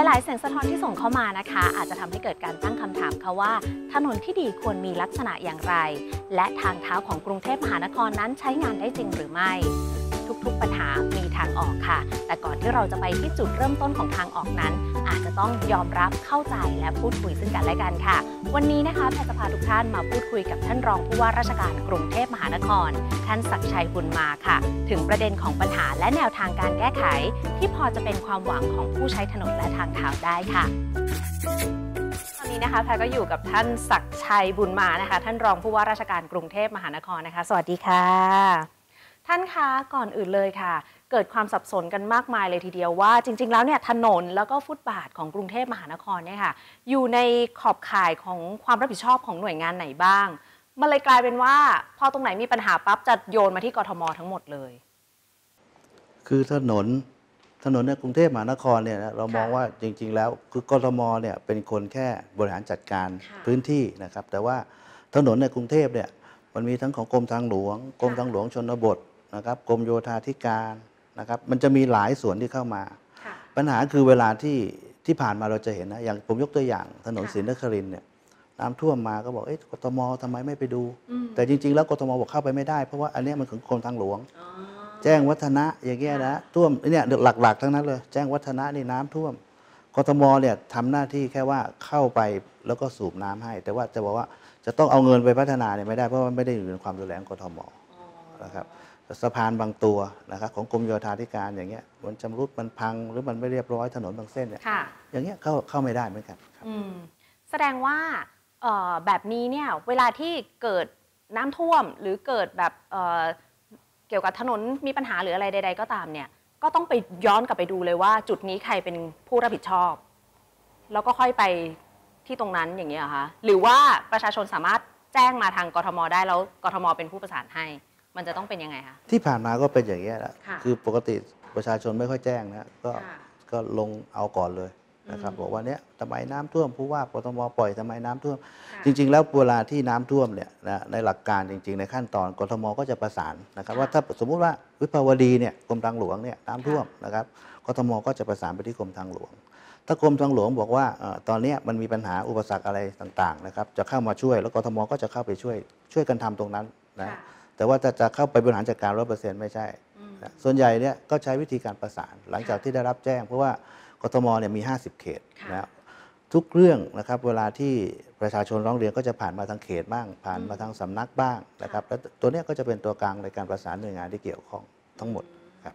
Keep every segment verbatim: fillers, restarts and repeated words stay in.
ลายๆเสียงสะท้อนที่ส่งเข้ามานะคะอาจจะทำให้เกิดการตั้งคำถามค่ะว่าถนนที่ดีควรมีลักษณะอย่างไรและทางเท้าของกรุงเทพมหานครนั้นใช้งานได้จริงหรือไม่ทุกๆปัญหามีทางออกค่ะแต่ก่อนที่เราจะไปที่จุดเริ่มต้นของทางออกนั้นอาจจะต้องยอมรับเข้าใจและพูดคุยซึ่งกันและกันค่ะวันนี้นะคะแพทย์จะพาทุกท่านมาพูดคุยกับท่านรองผู้ว่าราชการกรุงเทพมหานครท่านศักดิ์ชัยบุญมาค่ะถึงประเด็นของปัญหาและแนวทางการแก้ไขที่พอจะเป็นความหวังของผู้ใช้ถนนและทางเท้าได้ค่ะตอนนี้นะคะแพทย์ก็อยู่กับท่านศักดิ์ชัยบุญมานะคะท่านรองผู้ว่าราชการกรุงเทพมหานครนะคะสวัสดีค่ะท่านคะก่อนอื่นเลยค่ะเกิดความสับสนกันมากมายเลยทีเดียวว่าจริงๆแล้วเนี่ยถนนแล้วก็ฟุตบาทของกรุงเทพมหานครเนี่ยค่ะอยู่ในขอบข่ายของความรับผิดชอบของหน่วยงานไหนบ้างมันเลยกลายเป็นว่าพอตรงไหนมีปัญหาปั๊บจะโยนมาที่กทมทั้งหมดเลยคือถนนถนนในกรุงเทพมหานครเนี่ยเรามองว่าจริงๆแล้วคือกทมเนี่ยเป็นคนแค่บริหารจัดการพื้นที่นะครับแต่ว่าถนนในกรุงเทพเนี่ยมันมีทั้งของกรมทางหลวงกรมทางหลวงชนบทนะครับกรมโยธาธิการนะครับมันจะมีหลายส่วนที่เข้ามาปัญหาคือเวลาที่ที่ผ่านมาเราจะเห็นนะอย่างผมยกตัวอย่างถนนศรีนครินทร์เนี่ยน้ำท่วมมาก็บอกเอ๊ะกทมทำไมไม่ไปดูแต่จริงๆแล้วกทมบอกเข้าไปไม่ได้เพราะว่าอันนี้มันของกรมทางหลวงแจ้งวัฒนะอย่างเงี้ยนะท่วมเนี่ยหลักๆทั้งนั้นเลยแจ้งวัฒนะนี่น้ำท่วมกทมเนี่ยทำหน้าที่แค่ว่าเข้าไปแล้วก็สูบน้ำให้แต่ว่าจะบอกว่าจะต้องเอาเงินไปพัฒนาเนี่ยไม่ได้เพราะว่าไม่ได้อยู่ในความดูแลของกทมนะครับสะพานบางตัวนะครับของกรมโยธาธิการอย่างเงี้ยมันชำรุดมันพังหรือมันไม่เรียบร้อยถนนบางเส้นเนี่ยอย่างเงี้ยเข้าเข้าไม่ได้เหมือนกันแสดงว่าแบบนี้เนี่ยเวลาที่เกิดน้ำท่วมหรือเกิดแบบเเกี่ยวกับถนนมีปัญหาหรืออะไรใดๆก็ตามเนี่ยก็ต้องไปย้อนกลับไปดูเลยว่าจุดนี้ใครเป็นผู้รับผิดชอบแล้วก็ค่อยไปที่ตรงนั้นอย่างเงี้ยค่ะหรือว่าประชาชนสามารถแจ้งมาทางกทมได้แล้วกทมเป็นผู้ประสานให้มันจะต้องเป็นยังไงคะที่ผ่านมาก็เป็นอย่างนี้แหละคือปกติประชาชนไม่ค่อยแจ้งนะก็ก็ลงเอาก่อนเลยนะครับบอกว่าเนี้ยทำไมน้ำท่วมผู้ว่ากทมปล่อยทำไมน้ำท่วมจริงๆแล้วเวลาที่น้ำท่วมเนี่ยนะในหลักการจริงๆในขั้นตอนกทมก็จะประสานนะครับว่าถ้าสมมุติว่าวิภาวดีเนี่ยกรมทางหลวงเนี่ยน้ำท่วมนะครับกทมก็จะประสานไปที่กรมทางหลวงถ้ากรมทางหลวงบอกว่าตอนนี้มันมีปัญหาอุปสรรคอะไรต่างๆนะครับจะเข้ามาช่วยแล้วกทมก็จะเข้าไปช่วยช่วยกันทำตรงนั้นนะแต่ว่าจะจะเข้าไปบริหารจัดการร้อยเปอร์เซ็นต์ไม่ใช่ส่วนใหญ่เนี่ยก็ใช้วิธีการประสานหลังจากที่ได้รับแจ้งเพราะว่ากทมเนี่ยมีห้าสิบเขตนะทุกเรื่องนะครับเวลาที่ประชาชนร้องเรียนก็จะผ่านมาทางเขตบ้างผ่านมาทางสำนักบ้างนะครับแล้วตัวนี้ก็จะเป็นตัวกลางในการประสานหน่วยงานที่เกี่ยวข้องทั้งหมดครับ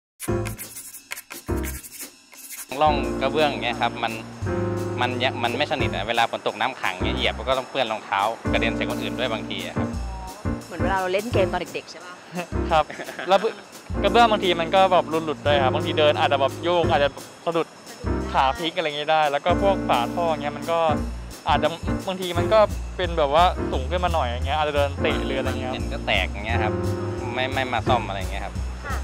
ร่องกระเบื้องเนี่ยครับมันมันมันไม่สนิทเวลาฝนตกน้ำขังเนี่ยเหยียบก็ต้องเปื้อนรองเท้ากระเด็นใส่คนอื่นด้วยบางทีครับเหมือนเวลาเราเล่นเกมตอนเด็กๆใช่ไหมครับแล้วกระเบื้องบางทีมันก็แบบหลุดๆด้วยครับบางทีเดินอาจจะแบบโยกอาจจะสะดุดขาพลิกอะไรเงี้ยได้แล้วก็พวกฝาท่อเงี้ยมันก็อาจจะบางทีมันก็เป็นแบบว่าสูงขึ้นมาหน่อยอย่างเงี้ยอาจจะเดินเตะเรืออะไรเงี้ยก็แตกอย่างเงี้ยครับไม่ไม่มาซ่อมอะไรเงี้ยครับ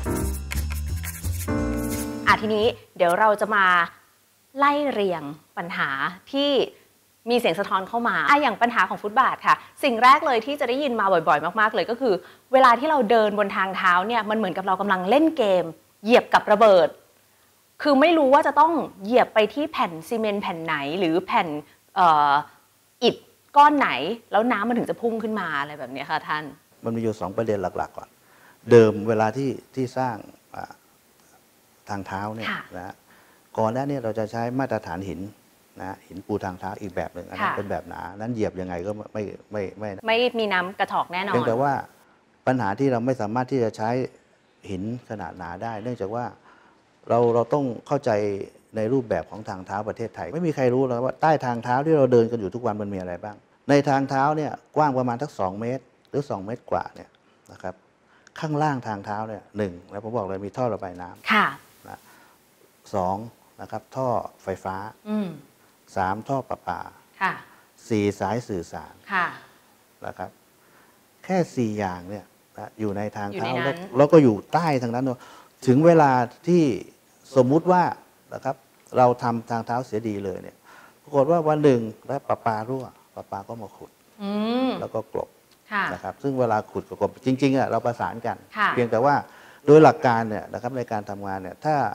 อ่ะทีนี้เดี๋ยวเราจะมาไล่เรียงปัญหาที่มีเสียงสะท้อนเข้ามาอ่ะอย่างปัญหาของฟุตบาทค่ะสิ่งแรกเลยที่จะได้ยินมาบ่อยๆมากๆเลยก็คือเวลาที่เราเดินบนทางเท้าเนี่ยมันเหมือนกับเรากำลังเล่นเกมเหยียบกับระเบิดคือไม่รู้ว่าจะต้องเหยียบไปที่แผ่นซีเมนต์แผ่นไหนหรือแผ่นอิฐก้อนไหนแล้วน้ำมันถึงจะพุ่งขึ้นมาอะไรแบบนี้ค่ะท่านมันมีอยู่สองประเด็นหลักๆก่อนเดิมเวลาที่ที่สร้างทางเท้าเนี่ยนะก่อนหน้านี้เราจะใช้มาตรฐานหินนะหินปูทางเท้าอีกแบบหนึ่งอันนั้นเป็นแบบหนานั้นเหยียบยังไงก็ไม่ไม่ไม่ไม่มีน้ำกระถอกแน่นอนเพียงแต่ว่าปัญหาที่เราไม่สามารถที่จะใช้หินขนาดหนาได้เนื่องจากว่าเราเราต้องเข้าใจในรูปแบบของทางเท้าประเทศไทยไม่มีใครรู้เลยว่าใต้ทางเท้าที่เราเดินกันอยู่ทุกวันมันมีอะไรบ้างในทางเท้าเนี่ยกว้างประมาณทักสองเมตรหรือสองเมตรกว่าเนี่ยนะครับข้างล่างทางเท้าเนี่ยหนึ่งแล้วผมบอกเลยมีท่อระบายน้ำค่ะนะสองนะครับท่อไฟฟ้าสามท่อประปาสี่สายสื่อสารนะครับแค่สี่อย่างเนี่ยนะอยู่ในทางเท้าแล้วก็อยู่ใต้ทางนั้นถึงเวลาที่สมมุติว่านะครับเราทำทางเท้าเสียดีเลยเนี่ยปรากฏว่าวันหนึ่งแล้วประปารั่วประปาก็มาขุดแล้วก็กลบนะครับซึ่งเวลาขุดกับกลบจริงๆอ่ะเราประสานกันเพียงแต่ว่าโดยหลักการเนี่ยนะครับในการทำงานเนี่ยถ้า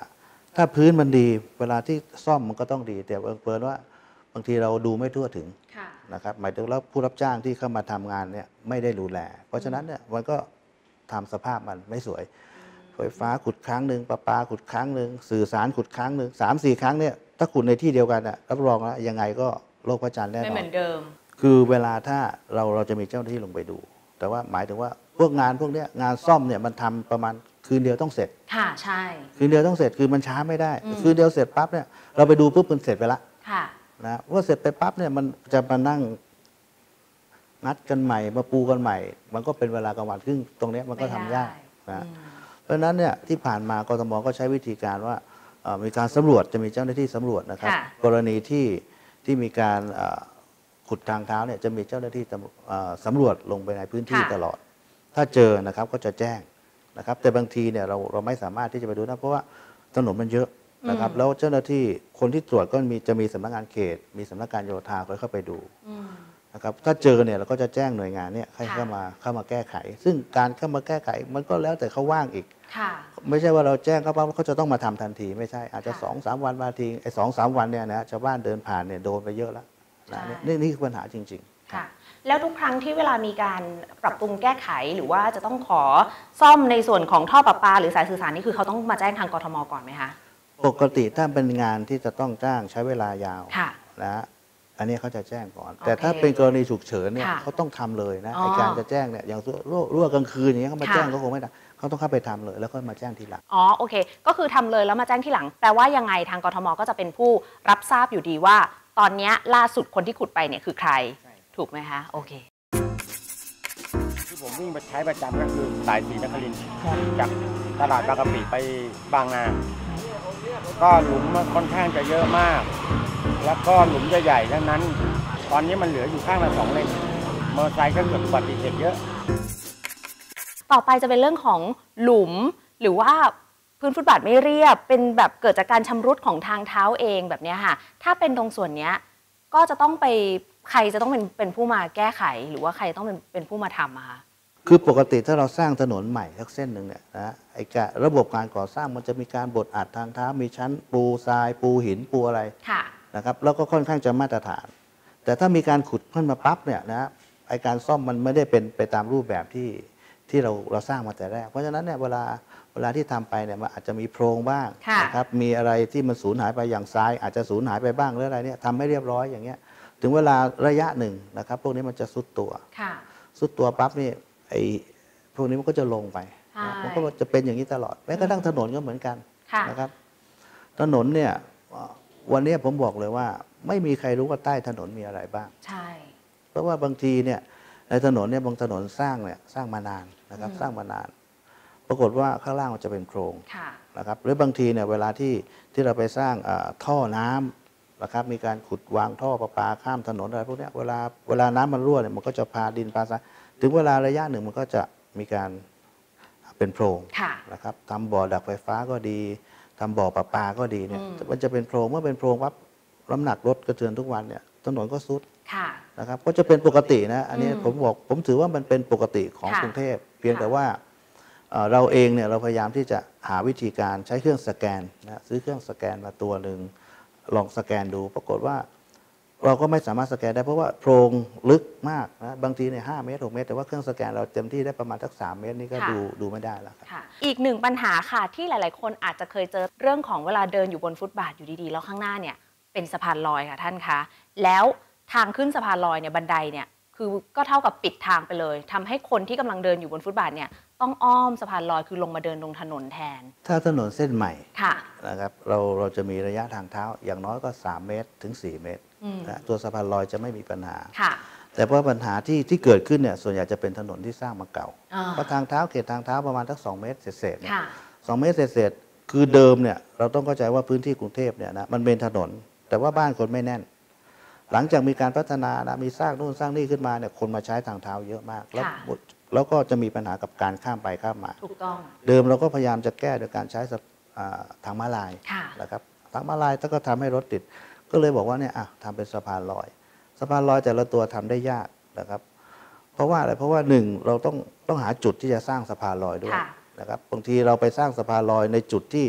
ถ้าพื้นมันดีเวลาที่ซ่อมมันก็ต้องดีแต่บังเอิญว่าบางทีเราดูไม่ทั่วถึงนะครับหมายถึงแล้วผู้รับจ้างที่เข้ามาทำงานเนี่ยไม่ได้ดูแลเพราะฉะนั้นเนี่ยมันก็ทำสภาพมันไม่สวยไฟฟ้าขุดครั้งหนึ่งประปาขุดครั้งหนึ่งสื่อสารขุดครั้งหนึ่งสามสี่ครั้งเนี่ยถ้าขุดในที่เดียวกันอ่ะรับรองแล้วยังไงก็โลกพระจันทร์แน่นอนไม่เหมือนเดิมคือเวลาถ้าเราเราจะมีเจ้าหน้าที่ลงไปดูแต่ว่าหมายถึงว่าพวกงานพวกนี้งานซ่อมเนี่ยมันทำประมาณคืนเดียวต้องเสร็จค่ะใช่คืนเดียวต้องเสร็จคือมันช้าไม่ได้คืนเดียวเสร็จปั๊บเนี่ยเราไปดูปุ๊บมันเสร็จไปละค่ะนะว่าเสร็จไปปั๊บเนี่ยมันจะมานั่งนัดกันใหม่มาปูกันใหม่มันก็เป็นเวลากลางวันซึ่งตรงนี้มันก็ทำยากนะเพราะฉะนั้นเนี่ยที่ผ่านมากทมก็ใช้วิธีการว่ามีการสำรวจจะมีเจ้าหน้าที่สำรวจนะครับกรณีที่ที่มีการขุดทางเท้าเนี่ยจะมีเจ้าหน้าที่สำรวจลงไปในพื้นที่ตลอดถ้าเจอนะครับก็จะแจ้งนะครับแต่บางทีเนี่ยเราเราไม่สามารถที่จะไปดูได้เพราะว่าถนนมันเยอะนะครับแล้วเจ้าหน้าที่คนที่ตรวจก็มีจะมีสำนักงานเขตมีสำนักงานโยธาคอยเข้าไปดูนะครับถ้าเจอเนี่ยเราก็จะแจ้งหน่วยงานเนี่ยให้เข้ามาเข้ามาแก้ไขซึ่งการเข้ามาแก้ไขมันก็แล้วแต่เขาว่างอีกไม่ใช่ว่าเราแจ้งเขาปั๊บเขาจะต้องมาทำทันทีไม่ใช่อาจจะสองสามวันมาทีไอ้สองสามวันเนี่ยนะชาวบ้านเดินผ่านเนี่ยโดนไปเยอะแล้วนี่นี่คือปัญหาจริงๆค่ะแล้วทุกครั้งที่เวลามีการปรับปรุงแก้ไขหรือว่าจะต้องขอซ่อมในส่วนของท่อประปาหรือสายสื่อสารนี่คือเขาต้องมาแจ้งทางกทมก่อนไหมคะปกติถ้าเป็นงานที่จะต้องจ้างใช้เวลายาวนะอันนี้เขาจะแจ้งก่อน แต่ถ้าเป็นกรณีฉุกเฉินเนี่ยเขาต้องทำเลยนะไอการจะแจ้งเนี่ยอย่างรั่วกลางคืนอย่างเงี้ยเขามาแจ้งก็คงไม่ได้เขาต้องเข้าไปทำเลยแล้วก็มาแจ้งทีหลังอ๋อโอเคก็คือทำเลยแล้วมาแจ้งทีหลังแปลว่ายังไงทางกทมก็จะเป็นผู้รับทราบอยู่ดีว่าตอนนี้ล่าสุดคนที่ขุดไปเนี่ยคือใครถูกไหมคะโอเคที่ผมวิ่งไปใช้ประจำก็คือสายสีนครินทร์จากตลาดบางกะปิไปบางนาก็หลุมมันค่อนข้างจะเยอะมากแล้วก็หลุมใหญ่ๆทั้งนั้นตอนนี้มันเหลืออยู่ข้างละสองเลนมอเตอร์ไซค์ก็เกิดอุบัติเหตุเยอะต่อไปจะเป็นเรื่องของหลุมหรือว่าพื้นฟุตบาทไม่เรียบเป็นแบบเกิดจากการชำรุดของทางเท้าเองแบบนี้ค่ะถ้าเป็นตรงส่วนนี้ก็จะต้องไปใครจะต้องเป็นเป็นผู้มาแก้ไขหรือว่าใครต้องเป็นเป็นผู้มาทำอะคะคือปกติถ้าเราสร้างถนนใหม่สักเส้นหนึ่งเนี่ยนะไอ้ระบบการก่อสร้างมันจะมีการบดอัดทางเท้ามีชั้นปูทรายปูหินปูอะไรนะครับแล้วก็ค่อนข้างจะมาตรฐานแต่ถ้ามีการขุดขึ้นมาปั๊บเนี่ยนะไอ้การซ่อมมันไม่ได้เป็นไปตามรูปแบบที่ที่เราเราสร้างมาแต่แรกเพราะฉะนั้นเนี่ยเวลาเวลาที่ทำไปเนี่ยมันอาจจะมีโพรงบ้างนะครับมีอะไรที่มันสูญหายไปอย่างทรายอาจจะสูญหายไปบ้างหรืออะไรเนี่ยทำไม่เรียบร้อยอย่างเงี้ยถึงเวลาระยะหนึ่งนะครับพวกนี้มันจะซุดตัวซุดตัวปั๊บนี่ไอ้พวกนี้มันก็จะลงไปมันก็จะเป็นอย่างนี้ตลอดแม้กระทั่งถนนก็เหมือนกันนะครับถนนเนี่ยวันนี้ผมบอกเลยว่าไม่มีใครรู้ว่าใต้ถนนมีอะไรบ้างใช่เพราะว่าบางทีเนี่ยในถนนเนี่ยบางถนนสร้างเนี่ยสร้างมานานนะครับสร้างมานานปรากฏว่าข้างล่างมันจะเป็นโพรงนะครับหรือบางทีเนี่ยเวลาที่ที่เราไปสร้างท่อน้ำนะครับมีการขุดวางท่อประปาข้ามถนนอะไรพวกนี้เวลาเวลาน้ำมันรั่วเนี่ยมันก็จะพาดินพาทรายถึงเวลาระยะหนึ่งมันก็จะมีการเป็นโพรงนะครับทำบ่อดักไฟฟ้าก็ดีทำบ่อประปาก็ดีเนี่ยมันจะเป็นโพรงเมื่อเป็นโพรงปั๊บน้ำหนักรถกระเทือนทุกวันเนี่ยถนนก็ซุดนะครับก็จะเป็นปกตินะอันนี้ผมบอกผมถือว่ามันเป็นปกติของกรุงเทพเพียงแต่ว่าเราเองเนี่ยเราพยายามที่จะหาวิธีการใช้เครื่องสแกนนะซื้อเครื่องสแกนมาตัวหนึ่งลองสแกนดูปรากฏว่าเราก็ไม่สามารถสแกนได้เพราะว่าโพรงลึกมากนะบางทีเนี่ยห้าเมตรหกเมตรแต่ว่าเครื่องสแกนเราเต็มที่ได้ประมาณสักสามเมตรนี่ก็ดูดูไม่ได้แล้วครับอีกหนึ่งปัญหาค่ะที่หลายๆคนอาจจะเคยเจอเรื่องของเวลาเดินอยู่บนฟุตบาทอยู่ดีๆแล้วข้างหน้าเนี่ยเป็นสะพานลอยค่ะท่านคะแล้วทางขึ้นสะพานลอยเนี่ยบันไดเนี่ยคือก็เท่ากับปิดทางไปเลยทำให้คนที่กำลังเดินอยู่บนฟุตบาทเนี่ยต้องอ้อมสะพานลอยคือลงมาเดินลงถนนแทนถ้าถนนเส้นใหม่นะครับเราเราจะมีระยะทางเท้าอย่างน้อยก็สามเมตรถึงสี่เมตรนะตัวสะพานลอยจะไม่มีปัญหาแต่เพราะปัญหาที่ที่เกิดขึ้นเนี่ยส่วนใหญ่จะเป็นถนนที่สร้างมาเก่าเพราะทางเท้าเขตทางเท้าประมาณสักสองเมตรเศษๆเนี่ยสองเมตรเศษๆคือเดิมเนี่ยเราต้องเข้าใจว่าพื้นที่กรุงเทพเนี่ยนะมันเป็นถนนแต่ว่าบ้านคนไม่แน่นหลังจากมีการพัฒนานะมีสร้างนู่นสร้างนี่ขึ้นมาเนี่ยคนมาใช้ทางเท้าเยอะมากแล้วแล้วก็จะมีปัญหากับการข้ามไปข้ามมาถูกต้องเดิมเราก็พยายามจะแก้โดยการใช้ทางม้าลายนะครับทางม้าลายถ้าก็ทำให้รถติดก็เลยบอกว่าเนี่ยทำเป็นสะพานลอยสะพานลอยแต่ละตัวทำได้ยากนะครับเพราะว่าอะไรเพราะว่าหนึ่งเราต้องต้องหาจุดที่จะสร้างสะพานลอยด้วยนะครับบางทีเราไปสร้างสะพานลอยในจุดที่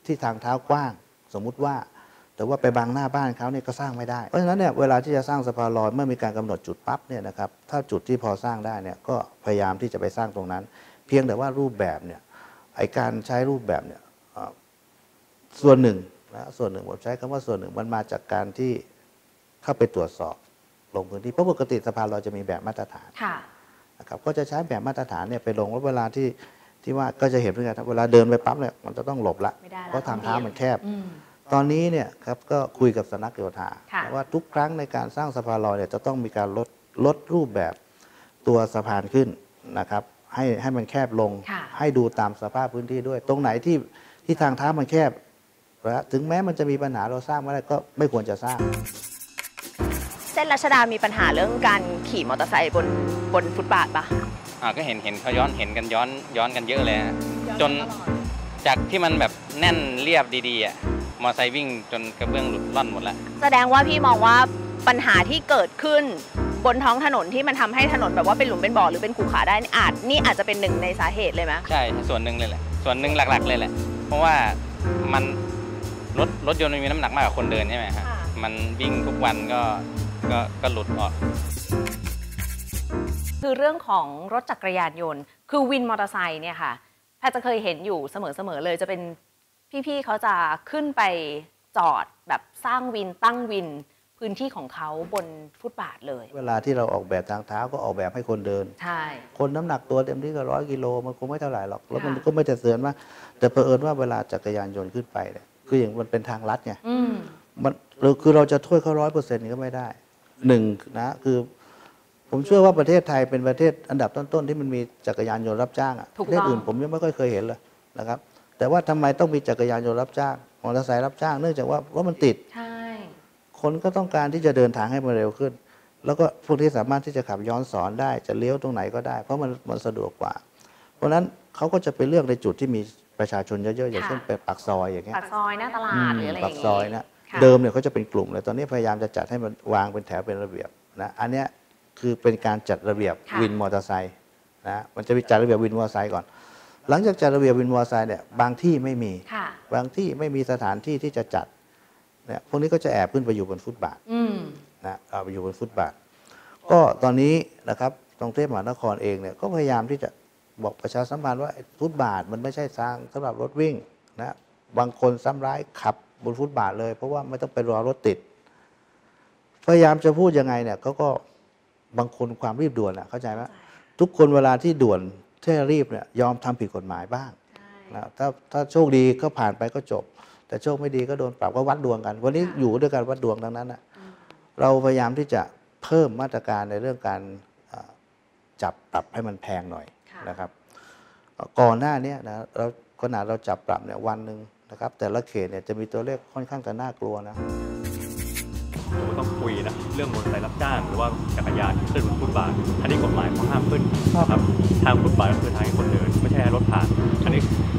ที่ทางเท้ากว้างสมมุติว่าแต่ว่าไปบังหน้าบ้านเขาเนี่ยก็สร้างไม่ได้เพราะฉะนั้นเนี่ยเวลาที่จะสร้างสะพานลอยเมื่อมีการกำหนดจุดปั๊บเนี่ยนะครับถ้าจุดที่พอสร้างได้เนี่ยก็พยายามที่จะไปสร้างตรงนั้น เพียงแต่ว่ารูปแบบเนี่ยไอการใช้รูปแบบเนี่ยส่วนหนึ่งนะส่วนหนึ่งผมใช้คำว่าส่วนหนึ่งมันมาจากการที่เข้าไปตรวจสอบลงพื้นที่เพราะปกติสะพานลอยจะมีแบบมาตรฐานนะครับก็จะใช้แบบมาตรฐานเนี่ยไปลงแล้วเวลาที่ที่ว่าก็จะเห็นเหมือนกันเวลาเดินไปปั๊บเนี่ยมันจะต้องหลบละเพราะทางเท้ามันแคบตอนนี้เนี่ยครับก็คุยกับสำนักโยธาว่าทุกครั้งในการสร้างสะพานลอยเนี่ยจะต้องมีการลดลดรูปแบบตัวสะพานขึ้นนะครับให้ให้มันแคบลงให้ดูตามสภาพพื้นที่ด้วยตรงไหนที่ที่ทางเท้ามันแคบแล้วถึงแม้มันจะมีปัญหาเราสร้างไม่ได้ก็ไม่ควรจะสร้างเส้นรัชดามีปัญหาเรื่องการขี่มอเตอร์ไซค์บนบนฟุตบาทปะอ่าก็เห็นเห็นเขาย้อนเห็นกันย้อนย้อนกันเยอะเลยจนจากที่มันแบบแน่นเรียบดีๆอ่ะมอเตอร์ไซค์วิ่งจนกระเบื้องหลุดล่อนหมดแล้วแสดงว่าพี่มองว่าปัญหาที่เกิดขึ้นบนท้องถนนที่มันทำให้ถนนแบบว่าเป็นหลุมเป็นบ่อหรือเป็นขรุขระได้นี่อาจนี่อาจจะเป็นหนึ่งในสาเหตุเลยไหมใช่ส่วนหนึ่งเลยแหละส่วนหนึ่งหลักๆเลยแหละเพราะว่ามันรถรถยนต์มันมีน้ำหนักมากกว่าคนเดินใช่ไหมฮะมันวิ่งทุกวันก็ก็ก็หลุดออกคือเรื่องของรถจักรยานยนต์คือวินมอเตอร์ไซค์เนี่ยค่ะแพทย์จะเคยเห็นอยู่เสมอๆเลยจะเป็นพี่ๆเขาจะขึ้นไปจอดแบบสร้างวินตั้งวินพื้นที่ของเขาบนฟุตบาทเลยเวลาที่เราออกแบบทางเท้าก็ออกแบบให้คนเดินใช่คนน้ำหนักตัวเต็มที่ก็ร้อยกิโลมันคงไม่เท่าไหร่หรอกแล้วมันก็ไม่จะเสือนมากแต่เผอิญว่าเวลาจักรยานยนต์ขึ้นไปเนี่ยคืออย่างมันเป็นทางลัดไงมันคือเราจะโทษเขาร้อยเปอร์เซ็นต์นี่ก็ไม่ได้หนึ่งนะคือผมเชื่อว่าประเทศไทยเป็นประเทศอันดับต้นๆที่มันมีจักรยานยนต์รับจ้างอ่ะประเทศอื่นผมยังไม่ค่อยเคยเห็นเลยนะครับแต่ว่าทำไมต้องมีจักรยานยนต์รับจ้างมอเตอร์ไซค์รับจ้างเนื่องจากว่ารถมันติดใช่คนก็ต้องการที่จะเดินทางให้มันเร็วขึ้นแล้วก็พวกที่สามารถที่จะขับย้อนสอนได้จะเลี้ยวตรงไหนก็ได้เพราะมันมันสะดวกกว่าเพราะฉะนั้นเขาก็จะไปเลือกในจุดที่มีประชาชนเยอะๆอย่างเช่นเป็นปากซอยอย่างเงี้ยปากซอยหน้าตลาดหรืออะไรอย่างเงี้ยปากซอยนะเดิมเนี่ยเขาจะเป็นกลุ่มเลยตอนนี้พยายามจะจัดให้มันวางเป็นแถวเป็นระเบียบนะอันเนี้ยคือเป็นการจัดระเบียบวินมอเตอร์ไซค์นะมันจะมีจัดระเบียบวินมอเตอร์ไซค์ก่อนหลังจากจัดระเบียบวินมอเตอร์ไซค์เนี่ยบางที่ไม่มีบางที่ไม่มีสถานที่ที่จะจัดเนี่ยพวกนี้ก็จะแอบขึ้นไปอยู่บนฟุตบาทนะเอาไปอยู่บนฟุตบาทก็ตอนนี้นะครับกรุงเทพมหานครเองเนี่ยก็พยายามที่จะบอกประชาสัมพันธ์ว่าฟุตบาทมันไม่ใช่ทางสำหรับรถวิ่งนะบางคนซ้ำร้ายขับบนฟุตบาทเลยเพราะว่าไม่ต้องไปรอรถติดพยายามจะพูดยังไงเนี่ยเขาก็บางคนความรีบด่วนอ่ะเข้าใจไหมทุกคนเวลาที่ด่วนที่รีบเนี่ยยอมทำผิดกฎหมายบ้างนะถ้าถ้าโชคดีก็ผ่านไปก็จบแต่โชคไม่ดีก็โดนปรับก็วัดดวงกันวันนี้อยู่ด้วยกันวัดดวงดังนั้นนะเราพยายามที่จะเพิ่มมาตรการในเรื่องการจับปรับให้มันแพงหน่อยนะครับก่อนหน้านี้นะเราขนาดเราจับปรับเนี่ยวันหนึ่งนะครับแต่ละเขตเนี่ยจะมีตัวเลขค่อนข้างจะน่ากลัวนะผมต้องคุยนะเรื่องมอเตอร์ไซค์รับจ้างหรือว่าจักรยานที่ขึ้นบนฟุตบาทอันนี้กฎหมายเขาห้ามขึ้นครับทางฟุตบาทก็คือทางให้คนเดินไม่ใช่รถผ่านอันนี้